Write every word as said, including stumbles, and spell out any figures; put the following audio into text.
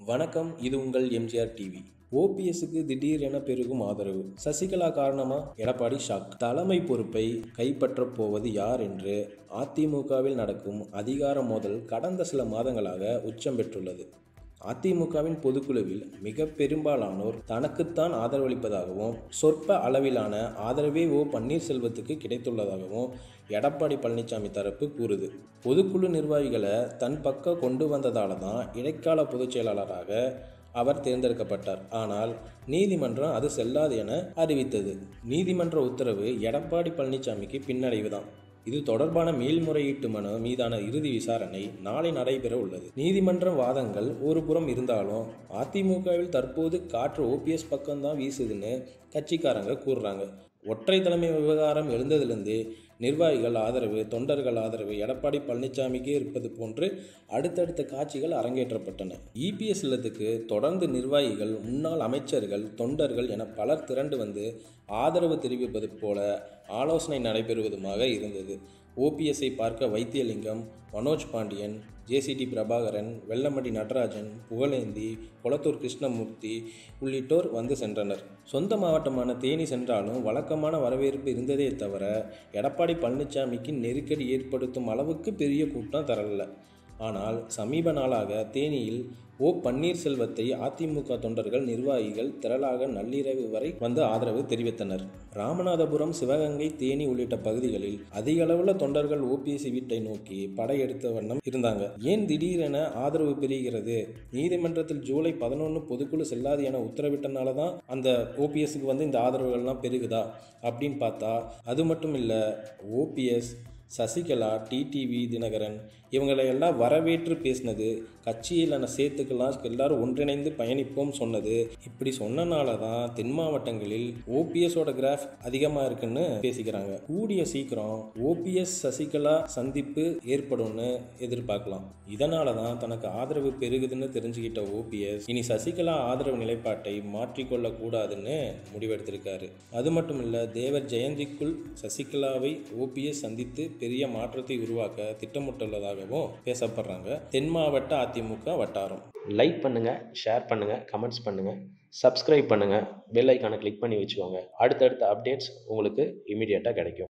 வணக்கம், இது உங்கள் எம்ஜிஆர் டிவி. ஓபிஎஸ்க்கு திடீரென பெருகும் ஆதரவு. சசிகலா காரணமா? எடப்பாடி ஷாக். தலைமை பொறுப்பை கைப்பற்றப் போவது யார் என்று அதிமுகவில் நடக்கும் அதிகார மோதல் கடந்த சில மாதங்களாக உச்சம் பெற்றுள்ளது. அதிமுகவின் பொதுக்குழுவில் மிக பெரும்பாலானோர் தனக்குத்தான் ஆதரவளிப்பதாகவும், சொற்ப அளவிலான ஆதரவே ஓ பன்னீர்செல்வத்துக்கு கிடைத்துள்ளதாகவும் எடப்பாடி பழனிசாமி தரப்பு கூறுது. பொதுக்குழு நிர்வாகிகளை தன் பக்கம் கொண்டு வந்ததால தான் இடைக்கால பொதுச் செயலாளராக அவர் தேர்ந்தெடுக்கப்பட்டார். ஆனால் நீதிமன்றம் அது செல்லாது என அறிவித்தது. நீதிமன்ற உத்தரவு எடப்பாடி பழனிசாமிக்கு பின்னடைவு தான். இது தொடர்பான மேல்முறையீட்டு மனு மீதான இறுதி விசாரணை நாளை நடைபெற உள்ளது. நீதிமன்ற வாதங்கள் ஒரு புறம் இருந்தாலும் அதிமுகவில் தற்போது காற்று ஓபிஎஸ் பக்கம்தான் வீசுதுன்னு கட்சிக்காரங்க கூறுறாங்க. ஒற்றை தலைமை விவகாரம் எழுந்ததிலிருந்து நிர்வாகிகள் ஆதரவு, தொண்டர்கள் ஆதரவு எடப்பாடி பழனிசாமிக்கே இருப்பது போன்று அடுத்தடுத்த காட்சிகள் அரங்கேற்றப்பட்டன. இபிஎஸ் இல்லத்துக்கு தொடர்ந்து நிர்வாகிகள், முன்னாள் அமைச்சர்கள், தொண்டர்கள் என பலர் திரண்டு வந்து ஆதரவு தெரிவிப்பது போல ஆலோசனை நடைபெறுவதுமாக இருந்தது. ஓபிஎஸ்ஐ பார்க்க வைத்தியலிங்கம், மனோஜ் பாண்டியன், ஜேசிடி பிரபாகரன், வெல்லமண்டி நடராஜன், புகழேந்தி, கொளத்தூர் கிருஷ்ணமூர்த்தி உள்ளிட்டோர் வந்து சென்றனர். சொந்த மாவட்டமான தேனி சென்றாலும் வழக்கமான வரவேற்பு இருந்ததே தவிர எடப்பாடி பழனிசாமிக்கு நெருக்கடி ஏற்படுத்தும் அளவுக்கு பெரிய கூட்டம் தரல. ஆனால் சமீப நாளாக தேனியில் ஓ பன்னீர்செல்வத்தை அதிமுக தொண்டர்கள், நிர்வாகிகள் திரளாக நள்ளிரவு வரை வந்து ஆதரவு தெரிவித்தனர். ராமநாதபுரம், சிவகங்கை, தேனி உள்ளிட்ட பகுதிகளில் அதிக அளவுள்ள தொண்டர்கள் ஓபிஎஸ் வீட்டை நோக்கி படையெடுத்த வண்ணம் இருந்தாங்க. ஏன் திடீரென ஆதரவு பெறுகிறது? நீதிமன்றத்தில் ஜூலை பதினொன்று பொதுக்குழு செல்லாது என உத்தரவிட்டனால தான் அந்த ஓபிஎஸ்க்கு வந்து இந்த ஆதரவுகள்லாம் பெருகுதா அப்படின்னு பார்த்தா அது மட்டும் இல்லை. ஓபிஎஸ், சசிகலா, டிடிவி தினகரன் இவங்களை எல்லாம் வரவேற்று பேசினது, கட்சியில் சேர்த்துக்கலாம், எல்லாரும் ஒன்றிணைந்து பயணிப்போம் சொன்னது, இப்படி சொன்னனால தான் தென் மாவட்டங்களில் ஓபிஎஸோட கிராஃப் அதிகமாக இருக்குன்னு பேசிக்கிறாங்க. கூடிய சீக்கிரம் ஓபிஎஸ் சசிகலா சந்திப்பு ஏற்படும்னு எதிர்பார்க்கலாம். இதனால தான் தனக்கு ஆதரவு பெருகுதுன்னு தெரிஞ்சுக்கிட்ட ஓபிஎஸ் இனி சசிகலா ஆதரவு நிலைப்பாட்டை மாற்றிக்கொள்ள கூடாதுன்னு முடிவெடுத்திருக்காரு. அது மட்டும் இல்லை, தேவர் ஜெயந்திக்குள் சசிகலாவை ஓபிஎஸ் சந்தித்து பெரிய மாற்றத்தை உருவாக்க திட்டமிட்டுள்ளதாகவும் பேசப்படுறாங்க தென் மாவட்ட அதிமுக வட்டாரம். லைக் பண்ணுங்க, ஷேர் பண்ணுங்க, கமெண்ட்ஸ் பண்ணுங்க, சப்ஸ்கிரைப் பண்ணுங்க, பெல் ஐக்கானை கிளிக் பண்ணி வச்சுக்கோங்க. அடுத்தடுத்த அப்டேட்ஸ் உங்களுக்கு இமீடியட்டாக கிடைக்கும்.